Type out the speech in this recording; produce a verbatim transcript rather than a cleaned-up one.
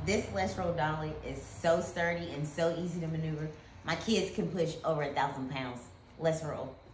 this Let's Roll dolly is so sturdy and so easy to maneuver. My kids can push over a thousand pounds. Let's roll.